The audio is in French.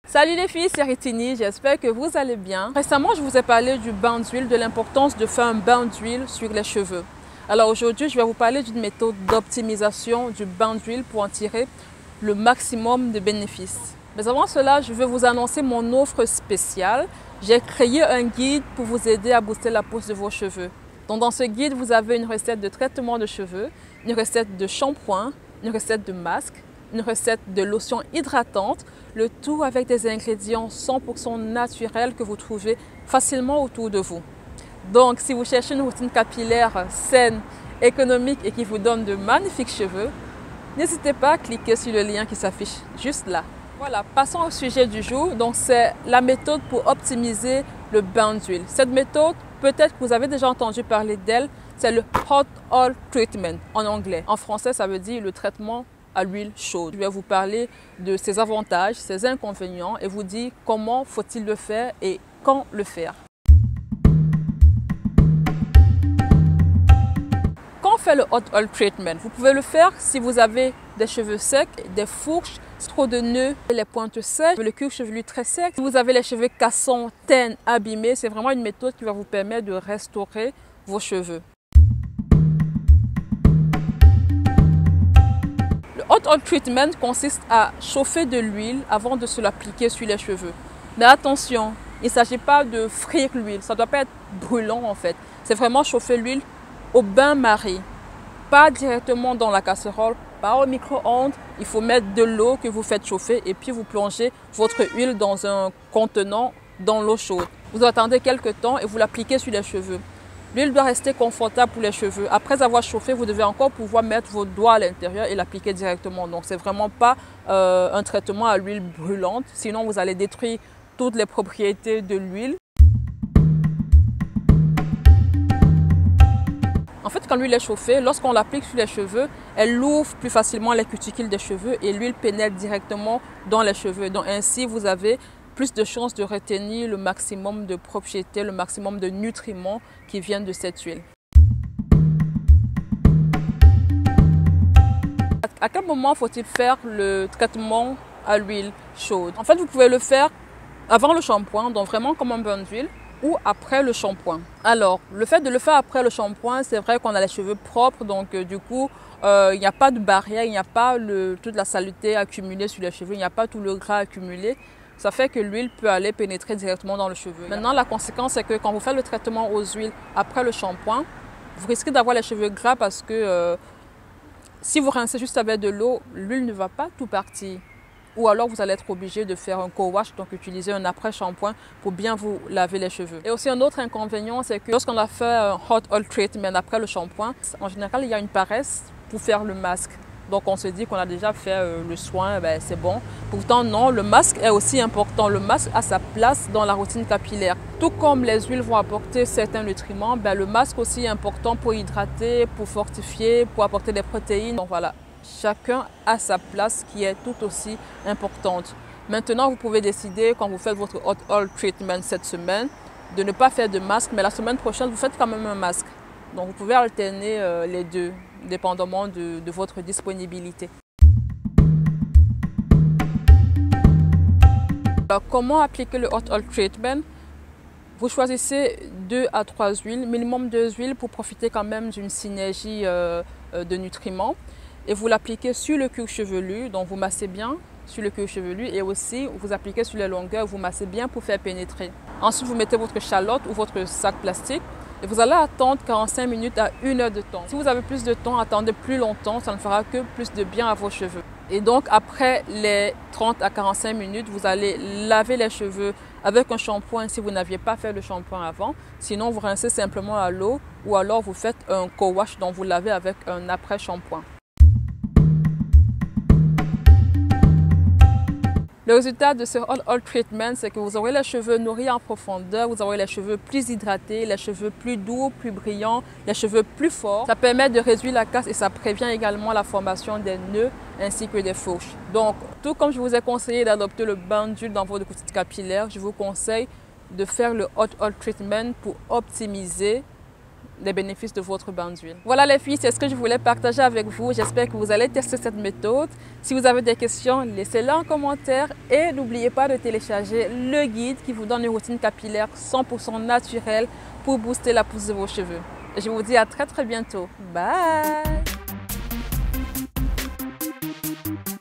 Salut les filles, c'est Ritini, j'espère que vous allez bien. Récemment, je vous ai parlé du bain d'huile, de l'importance de faire un bain d'huile sur les cheveux. Alors aujourd'hui, je vais vous parler d'une méthode d'optimisation du bain d'huile pour en tirer le maximum de bénéfices. Mais avant cela, je vais vous annoncer mon offre spéciale. J'ai créé un guide pour vous aider à booster la pousse de vos cheveux. Donc dans ce guide, vous avez une recette de traitement de cheveux, une recette de shampoing, une recette de masque, une recette de lotion hydratante, le tout avec des ingrédients 100% naturels que vous trouvez facilement autour de vous. Donc, si vous cherchez une routine capillaire saine, économique et qui vous donne de magnifiques cheveux, n'hésitez pas à cliquer sur le lien qui s'affiche juste là. Voilà, passons au sujet du jour. Donc, c'est la méthode pour optimiser le bain d'huile. Cette méthode, peut-être que vous avez déjà entendu parler d'elle, c'est le Hot Oil Treatment en anglais. En français, ça veut dire le traitement à l'huile chaude. Je vais vous parler de ses avantages, ses inconvénients et vous dire comment faut-il le faire et quand le faire. Quand on fait le Hot Oil Treatment, vous pouvez le faire si vous avez des cheveux secs, des fourches, trop de nœuds, les pointes sèches, le cuir chevelu très sec. Si vous avez les cheveux cassants, teints, abîmés, c'est vraiment une méthode qui va vous permettre de restaurer vos cheveux. Le Hot Oil Treatment consiste à chauffer de l'huile avant de se l'appliquer sur les cheveux. Mais attention, il ne s'agit pas de frire l'huile, ça ne doit pas être brûlant en fait. C'est vraiment chauffer l'huile au bain-marie, pas directement dans la casserole, pas au micro-ondes. Il faut mettre de l'eau que vous faites chauffer et puis vous plongez votre huile dans un contenant dans l'eau chaude. Vous attendez quelques temps et vous l'appliquez sur les cheveux. L'huile doit rester confortable pour les cheveux. Après avoir chauffé, vous devez encore pouvoir mettre vos doigts à l'intérieur et l'appliquer directement. Donc, ce n'est vraiment pas un traitement à l'huile brûlante. Sinon, vous allez détruire toutes les propriétés de l'huile. En fait, quand l'huile est chauffée, lorsqu'on l'applique sur les cheveux, elle ouvre plus facilement les cuticules des cheveux et l'huile pénètre directement dans les cheveux. Donc, ainsi, vous avez plus de chances de retenir le maximum de propriétés, le maximum de nutriments qui viennent de cette huile. À quel moment faut-il faire le traitement à l'huile chaude? En fait, vous pouvez le faire avant le shampoing, donc vraiment comme un bain d'huile, ou après le shampoing. Alors, le fait de le faire après le shampoing, c'est vrai qu'on a les cheveux propres, donc du coup, il n'y a pas de barrière, il n'y a pas toute la saleté accumulée sur les cheveux, il n'y a pas tout le gras accumulé. Ça fait que l'huile peut aller pénétrer directement dans le cheveu. Maintenant, la conséquence, c'est que quand vous faites le traitement aux huiles après le shampoing, vous risquez d'avoir les cheveux gras parce que si vous rincez juste avec de l'eau, l'huile ne va pas tout partir. Ou alors, vous allez être obligé de faire un co-wash, donc utiliser un après-shampoing pour bien vous laver les cheveux. Et aussi, un autre inconvénient, c'est que lorsqu'on a fait un Hot Oil Treatment après le shampoing, en général, il y a une paresse pour faire le masque. Donc, on se dit qu'on a déjà fait le soin, ben, c'est bon. Pourtant, non, le masque est aussi important. Le masque a sa place dans la routine capillaire. Tout comme les huiles vont apporter certains nutriments, ben, le masque aussi est important pour hydrater, pour fortifier, pour apporter des protéines. Donc, voilà, chacun a sa place qui est tout aussi importante. Maintenant, vous pouvez décider, quand vous faites votre Hot Oil Treatment cette semaine, de ne pas faire de masque, mais la semaine prochaine, vous faites quand même un masque. Donc, vous pouvez alterner les deux, dépendamment de votre disponibilité. Alors, comment appliquer le Hot Oil Treatment? Vous choisissez 2 à 3 huiles, minimum 2 huiles pour profiter quand même d'une synergie de nutriments. Et vous l'appliquez sur le cuir chevelu, donc vous massez bien sur le cuir chevelu et aussi vous appliquez sur les longueurs, vous massez bien pour faire pénétrer. Ensuite, vous mettez votre chalotte ou votre sac plastique. Et vous allez attendre 45 minutes à 1 heure de temps. Si vous avez plus de temps, attendez plus longtemps, ça ne fera que plus de bien à vos cheveux. Et donc après les 30 à 45 minutes, vous allez laver les cheveux avec un shampoing si vous n'aviez pas fait le shampoing avant. Sinon, vous rincez simplement à l'eau ou alors vous faites un co-wash dont vous lavez avec un après-shampoing. Le résultat de ce Hot Oil Treatment, c'est que vous aurez les cheveux nourris en profondeur, vous aurez les cheveux plus hydratés, les cheveux plus doux, plus brillants, les cheveux plus forts. Ça permet de réduire la casse et ça prévient également la formation des nœuds ainsi que des fourches. Donc, tout comme je vous ai conseillé d'adopter le bain d'huile dans votre routine capillaire, je vous conseille de faire le Hot Oil Treatment pour optimiser les bénéfices de votre bain d'huile. Voilà les filles, c'est ce que je voulais partager avec vous. J'espère que vous allez tester cette méthode. Si vous avez des questions, laissez-les en commentaire et n'oubliez pas de télécharger le guide qui vous donne une routine capillaire 100% naturelle pour booster la pousse de vos cheveux. Je vous dis à très bientôt. Bye!